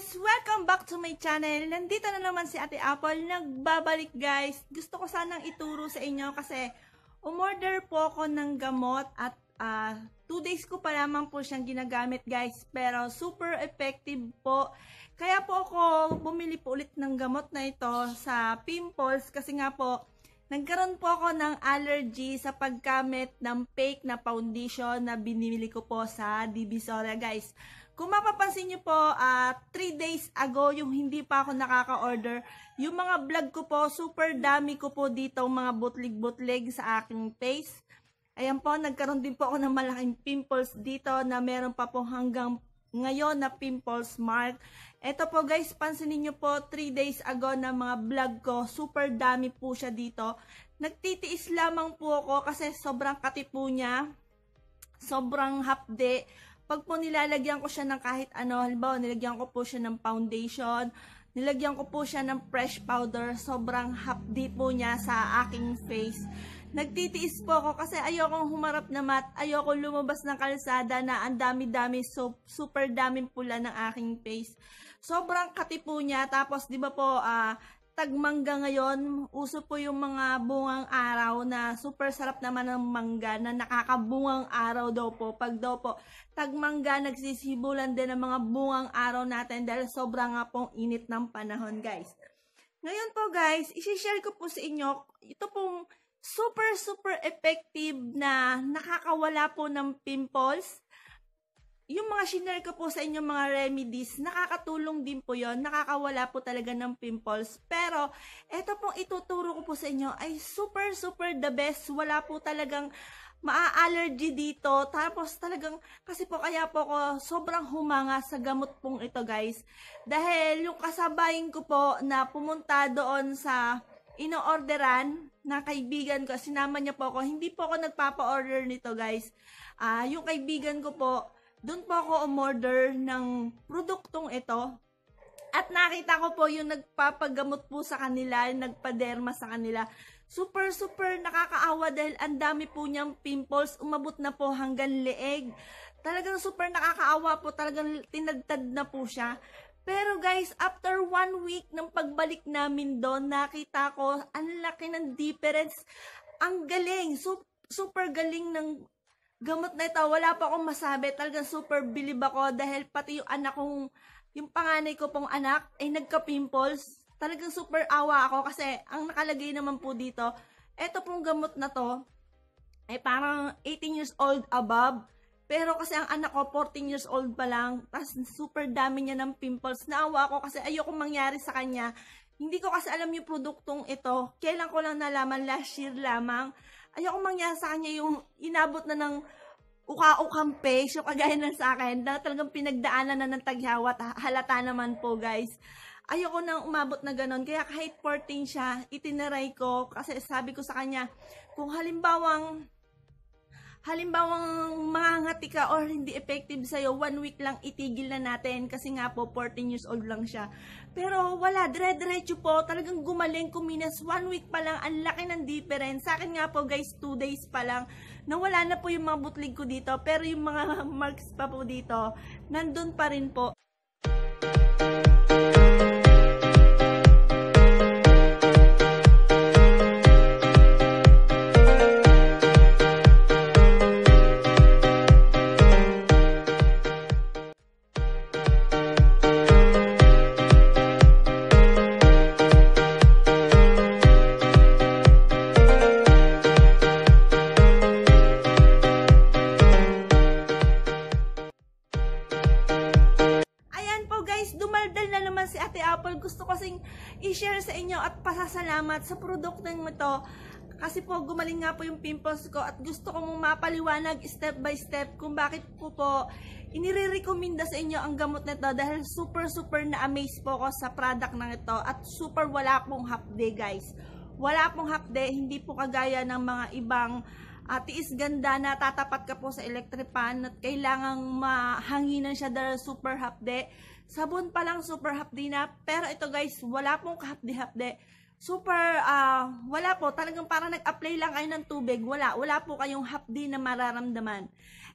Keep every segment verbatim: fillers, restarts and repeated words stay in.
guys! Welcome back to my channel. Nandito na naman si Ate Apple. Nagbabalik guys. Gusto ko sanang ituro sa inyo kasi umorder po ako ng gamot at uh, two days ko pa lamang po siyang ginagamit guys. Pero super effective po. Kaya po ako bumili po ulit ng gamot na ito sa pimples kasi nga po nagkaroon po ako ng allergy sa paggamit ng fake na foundation na binili ko po sa Divisoria guys. Kung mapapansin nyo po, uh, three days ago, yung hindi pa ako nakaka-order, yung mga vlog ko po, super dami ko po dito mga butlig-butlig sa aking face. Ayan po, nagkaroon din po ako ng malaking pimples dito na meron pa po hanggang ngayon na pimples mark. Ito po guys, pansinin nyo po, three days ago na mga vlog ko, super dami po siya dito. Nagtitiis lamang po ako kasi sobrang kati po niya, sobrang hapde. Pag po nilalagyan ko siya ng kahit ano, halimbawa nilagyan ko po siya ng foundation, nilagyan ko po siya ng fresh powder, sobrang hapdi po niya sa aking face. Nagtitiis po ako kasi ayokong humarap na mat, ayoko lumabas ng kalsada na ang dami-dami, so, super daming pula ng aking face. Sobrang kati po niya, tapos di ba po, ah, uh, tagmangga ngayon, uso po yung mga bungang araw na super sarap naman ng mangga na nakakabungang araw daw po. Pag daw po tagmangga, nagsisibulan din ang mga bungang araw natin dahil sobrang nga pong init ng panahon guys. Ngayon po guys, isi-share ko po sa inyo, ito pong super super effective na nakakawala po ng pimples. Yung mga shinare ko po sa inyo mga remedies, nakakatulong din po yon, nakakawala po talaga ng pimples. Pero, eto pong ituturo ko po sa inyo ay super super the best. Wala po talagang maa-allergy dito. Tapos talagang, kasi po kaya po ako sobrang humanga sa gamot pong ito guys. Dahil yung kasabayin ko po na pumunta doon sa ino-orderan na kaibigan ko, sinama niya po ako, hindi po ako nagpapa-order nito guys. Uh, yung kaibigan ko po, doon po ako umorder ng produktong ito. At nakita ko po yung nagpapagamot po sa kanila, yung nagpaderma sa kanila. Super, super nakakaawa dahil ang dami po niyang pimples. Umabot na po hanggang leeg. Talagang super nakakaawa po. Talagang tinadtad na po siya. Pero guys, after one week ng pagbalik namin doon, nakita ko ang laki ng difference. Ang galing. Super, super galing ng gamot na ito, wala pa akong masabi. Talagang super bilib ako dahil pati yung anak kong, yung panganay ko pong anak ay nagka-pimples. Talagang super awa ako kasi ang nakalagay naman po dito, eto pong gamot na to ay parang eighteen years old above. Pero kasi ang anak ko fourteen years old pa lang, tapos super dami niya ng pimples. Naawa ako kasi ayoko mangyari sa kanya. Hindi ko kasi alam yung produktong ito. Kailan ko lang nalaman, last year lamang. Ayoko mangyari sa kanya yung inabot na ng uka-ukang face, yung kagaya na sa akin, na talagang pinagdaanan na ng taghawat, halata naman po guys. Ayoko nang umabot na ganon, kaya kahit fourteen siya, itinaray ko, kasi sabi ko sa kanya, kung halimbawang, halimbawang mangangati ka or hindi effective sa'yo, one week lang itigil na natin, kasi nga po, fourteen years old lang siya. Pero wala, dire-diretso po, talagang gumaling, kuminas, one week pa lang, ang laki ng difference. Sa akin nga po guys, two days pa lang, nawala na po yung mga butlig ko dito, pero yung mga marks pa po dito, nandun pa rin po. Dumaldal na naman si Ate Apple. Gusto ko kasing i-share sa inyo at pasasalamat sa produktong ito. Kasi po gumaling nga po yung pimples ko at gusto ko mong mapaliwanag step by step kung bakit po po inire-recommenda sa inyo ang gamot nito dahil super super na-amaze po ako sa product ng ito at super wala pong hapde guys. Wala pong hapde, hindi po kagaya ng mga ibang uh, tiis ganda na tatapat ka po sa electric pan at kailangang mahanginan siya dahil super hapde. Sabon pa lang super hapdi na, pero ito guys, wala pong kahapdi-hapdi. Super, uh, wala po, talagang parang nag-apply lang kayo ng tubig, wala, wala po kayong hapdi na mararamdaman.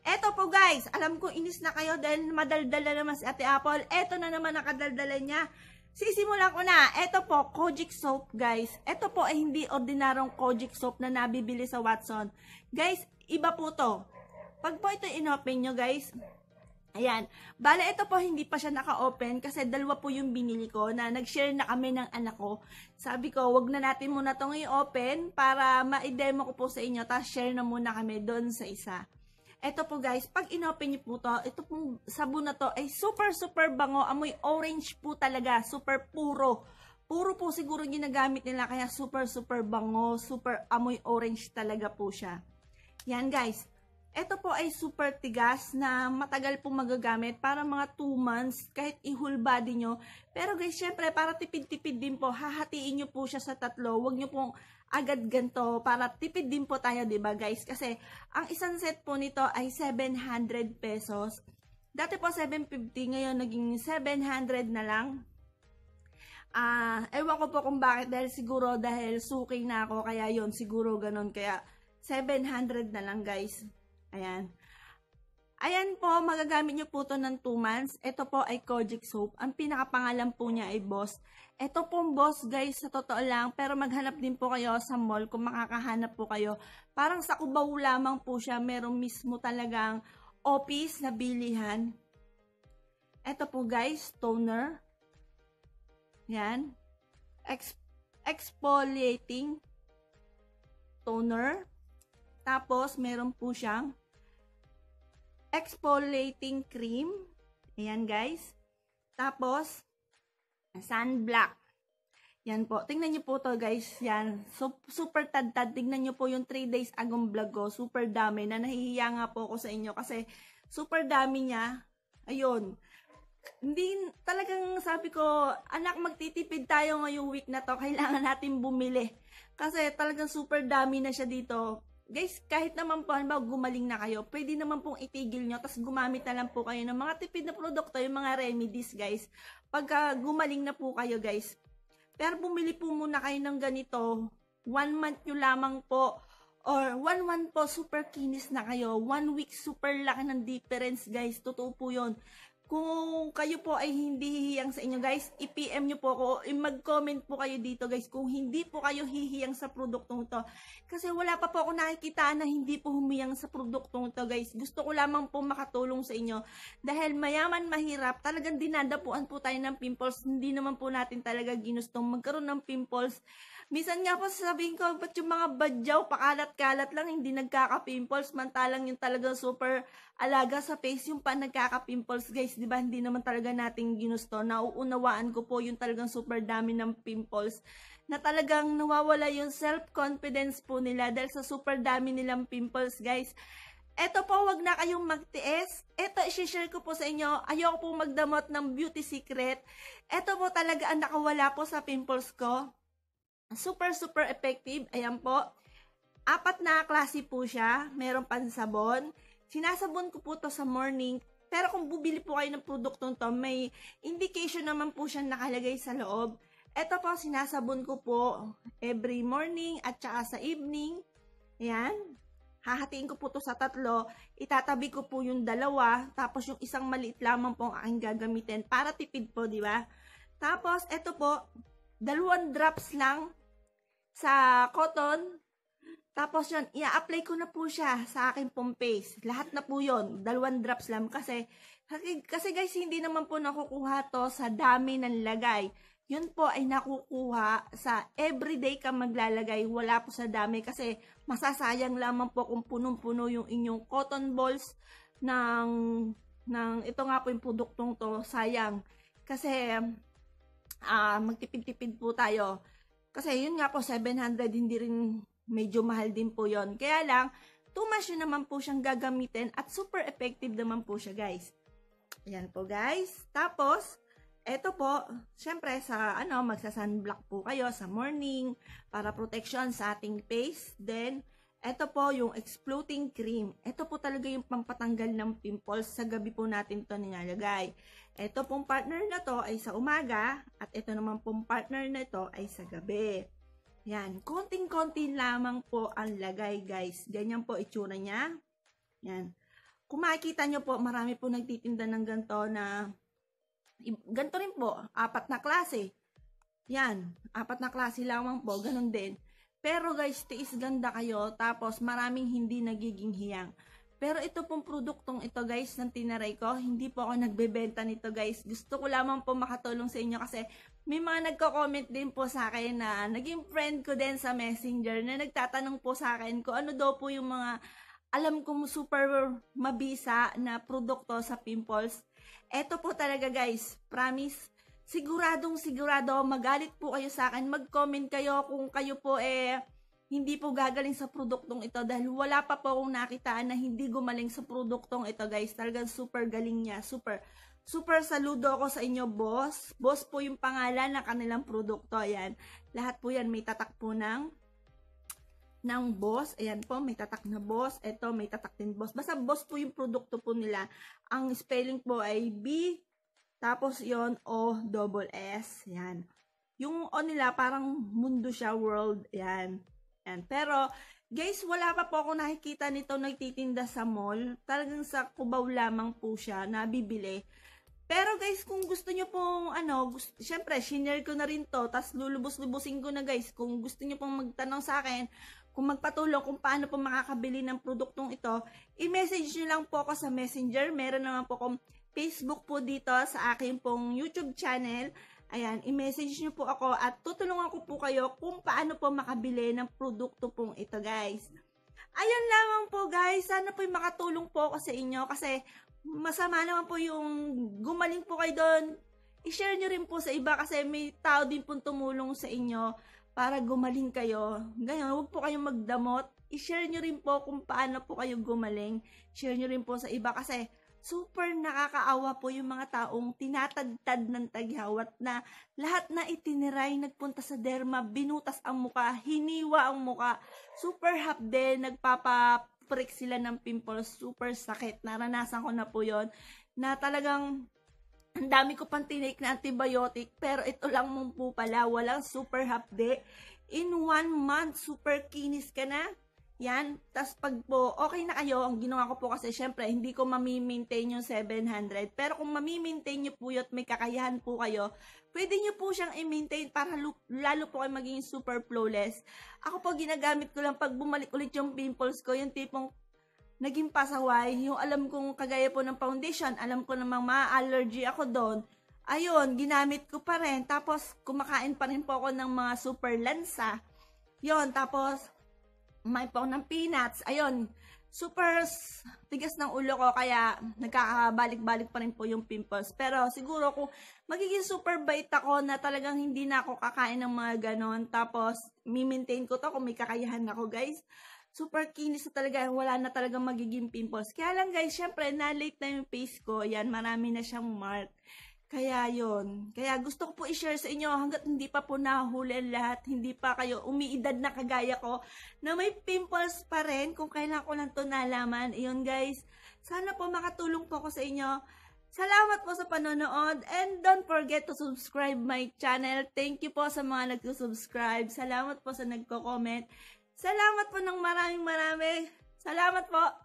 Eto po guys, alam ko inis na kayo dahil madaldala naman si Ate Apple. Eto na naman nakadaldala niya. Sisimulan ko na. Eto po, Kojic soap guys. Eto po ay hindi ordinarong Kojic soap na nabibili sa Watson. Guys, iba po to. Pag po ito inopen nyo guys, ayan. Bale, ito po hindi pa siya naka-open kasi dalawa po yung binili ko na nag-share na kami ng anak ko. Sabi ko, wag na natin muna itong i-open para ma-demo ko po sa inyo. Tapos share na muna kami doon sa isa. Ito po guys, pag inopen niyo po to, ito pong sabon na to ay super super bango. Amoy orange po talaga, super puro. Puro po siguro ginagamit nila kaya super super bango, super amoy orange talaga po siya. Yan guys. Ito po ay super tigas na matagal pong magagamit para mga two months kahit i-whole body nyo. Pero guys, syempre para tipid-tipid din po, hahatiin nyo po siya sa tatlo. Huwag nyo pong agad ganito para tipid din po tayo, diba guys? Kasi ang isang set po nito ay seven hundred pesos. Dati po seven fifty, ngayon naging seven hundred na lang. Ah, uh, ewan ko po kung bakit, dahil siguro dahil suki na ako, kaya yon siguro ganun. Kaya seven hundred na lang guys. Ayan. Ayan po, magagamit nyo po to ng two months. Ito po ay Kojic soap. Ang pinakapangalan po niya ay Boss. Ito pong Boss guys, sa totoo lang, pero maghanap din po kayo sa mall kung makakahanap po kayo. Parang sa Cubao lamang po siya, meron mismo talagang office na bilihan. Ito po guys, toner. Yan. Ex exfoliating toner. Tapos, meron po siyang exfoliating cream. Ayan guys. Tapos, sunblock. Yan po. Tingnan nyo po to guys. Yan. So, super tad-tad. Tingnan nyo po yung three days agong vlog ko. Super dami. Na nahihiya nga po ako sa inyo. Kasi, super dami niya. Ayun. Hindi, talagang sabi ko, anak, magtitipid tayo ngayong week na to. Kailangan natin bumili. Kasi, talagang super dami na siya dito. Guys, kahit naman po, halimbawa gumaling na kayo, pwede naman pong itigil nyo, tapos gumamit na lang po kayo ng mga tipid na produkto, yung mga remedies, guys. Pagka gumaling na po kayo, guys. Pero bumili po muna kayo ng ganito, one month nyo lamang po, or one month po, super kinis na kayo. One week, super laki ng difference, guys. Totoo po yun. Kung kayo po ay hindi hihiyang sa inyo guys, i-P M nyo po ako, mag-comment po kayo dito guys kung hindi po kayo hihiyang sa produktong to. Kasi wala pa po ako nakikita na hindi po humiyang sa produktong to guys. Gusto ko lamang po makatulong sa inyo. Dahil mayaman mahirap, talagang dinadapuan po tayo ng pimples. Hindi naman po natin talaga ginustong magkaroon ng pimples. Minsan nga po sasabihin ko, ba't yung mga badyaw, pakalat-kalat lang, hindi nagkaka-pimples, mantalang yung talagang super alaga sa face, yung pa nagkaka-pimples guys, di ba? Hindi naman talaga natin ginusto. Nauunawaan ko po yung talagang super dami ng pimples, na talagang nawawala yung self-confidence po nila dahil sa super dami nilang pimples guys. Eto po, wag na kayong magtiis. Eto, i-share ko po sa inyo. Ayoko po magdamot ng beauty secret. Eto po talaga ang nakawala po sa pimples ko. Super, super effective. Ayan po. Apat na klase po siya. Meron pansabon. Sinasabon ko po to sa morning. Pero kung bubili po kayo ng produktong to, may indication naman po siya nakalagay sa loob. Ito po, sinasabon ko po every morning at saka sa evening. Ayan. Hahatiin ko po to sa tatlo. Itatabi ko po yung dalawa. Tapos yung isang maliit lamang po ang aking gagamitin para tipid po, di ba? Tapos, ito po, dalawang drops lang sa cotton. Tapos yun, i-apply ko na po siya sa aking pong face. Lahat na po yun. Dalawang drops lang. Kasi, kasi guys, hindi naman po nakukuha to sa dami ng lagay. Yun po ay nakukuha sa everyday ka maglalagay. Wala po sa dami. Kasi masasayang lamang po kung punong-puno yung inyong cotton balls ng, ng ito nga po yung produktong to. Sayang. Kasi, Uh, magtipid-tipid po tayo. Kasi yun nga po, seven hundred, hindi rin medyo mahal din po yon. Kaya lang, two months yun naman po siyang gagamitin at super effective naman po siya guys. Ayan po guys. Tapos, eto po, syempre sa ano, magsa-sunblock po kayo sa morning para protection sa ating face. Then, eto po yung exfoliating cream. Eto po talaga yung pampatanggal ng pimples. Sa gabi po natin to nilalagay. Ito pong partner na to ay sa umaga at ito naman pong partner na to ay sa gabi. Yan, konting-konti lamang po ang lagay guys. Ganyan po itsura niya. Yan. kung makikita nyo po, marami po nagtitinda ng ganito na, ganito rin po, apat na klase. Yan, apat na klase lamang po, ganun din. Pero guys, tiis ganda kayo, tapos maraming hindi nagiging hiyang. Pero ito pong produktong ito guys, ng tinaray ko, hindi po ako nagbebenta nito guys. Gusto ko lamang po makatulong sa inyo kasi may mga nagko-comment din po sa akin na naging friend ko din sa Messenger na nagtatanong po sa akin kung ano daw po yung mga alam kong super mabisa na produkto sa pimples. Eto po talaga guys, promise, siguradong sigurado, magalit po kayo sa akin, mag-comment kayo kung kayo po eh, hindi po gagaling sa produktong ito dahil wala pa po akong nakitaan na hindi gumaling sa produktong ito guys. Talagang super galing niya, super, super saludo ako sa inyo boss. Boss po yung pangalan ng kanilang produkto, ayan. Lahat po yan may tatak po ng ng boss. Ayan po, may tatak na boss. Ito, may tatak din boss. Basta boss po yung produkto po nila. Ang spelling po ay B, tapos yon O, double S. Ayan. Yung O nila, parang mundo siya, world. Ayan. Ayan. Pero, guys, wala pa po ako nakikita nito nagtitinda sa mall. Talagang sa Cubao lamang po siya, nabibili. Pero guys, kung gusto nyo pong, ano, gusto, syempre, shinare ko na rin to, tas lulubos-lubusin ko na guys, kung gusto nyo pong magtanong sa akin, kung magpatulong kung paano po makakabili ng produktong ito, i-message nyo lang po ako sa Messenger. Meron naman po akong Facebook po dito sa aking pong YouTube channel. Ayan, i-message nyo po ako at tutulungan ko po kayo kung paano po makabili ng produkto pong ito guys. Ayan lamang po guys, sana po makatulong po ako sa inyo kasi masama naman po yung gumaling po kayo doon. I-share nyo rin po sa iba kasi may tao din po tumulong sa inyo para gumaling kayo. Ngayon, huwag po kayong magdamot. I-share nyo rin po kung paano po kayo gumaling. Share nyo rin po sa iba kasi super nakakaawa po yung mga taong tinatagtad ng taghawat na lahat na itiniray, nagpunta sa derma, binutas ang muka, hiniwa ang muka, super hapde, nagpapaprick sila ng pimples, super sakit. Naranasan ko na po yon na talagang ang dami ko pang tinake na antibiotic, pero ito lang mong po pala, walang super hapde. In one month, super kinis ka na. Yan. Tapos pag po, okay na kayo, ang ginawa ko po kasi, syempre, hindi ko mami-maintain yung seven hundred. Pero kung mami-maintain nyo po yun at may kakayahan po kayo, pwede nyo po siyang i-maintain para lalo po kayo maging super flawless. Ako po, ginagamit ko lang pag bumalik ulit yung pimples ko, yung tipong naging pasaway, yung alam kong kagaya po ng foundation, alam ko namang ma-allergy ako doon, ayun, ginamit ko pa rin, tapos kumakain pa rin po ako ng mga super lansa, yon tapos may po ng peanuts, ayun, super tigas ng ulo ko, kaya nagkakabalik-balik pa rin po yung pimples, pero siguro kung magiging super bait ako na talagang hindi na ako kakain ng mga ganon, tapos mi-maintain ko to kung may kakayahan ako guys, super kinis na talaga, wala na talaga magiging pimples. Kaya lang guys, syempre, na-late na yung face ko. Yan, marami na siyang mark. Kaya yon. Kaya gusto ko po i-share sa inyo hanggat hindi pa po nahuli lahat, hindi pa kayo umiidad na kagaya ko, na may pimples pa rin kung kailan ko lang to nalaman. Iyon guys, sana po makatulong po ako sa inyo. Salamat po sa panonood and don't forget to subscribe my channel. Thank you po sa mga nagsusubscribe. Salamat po sa nagko-comment. Salamat po ng maraming marami. Salamat po.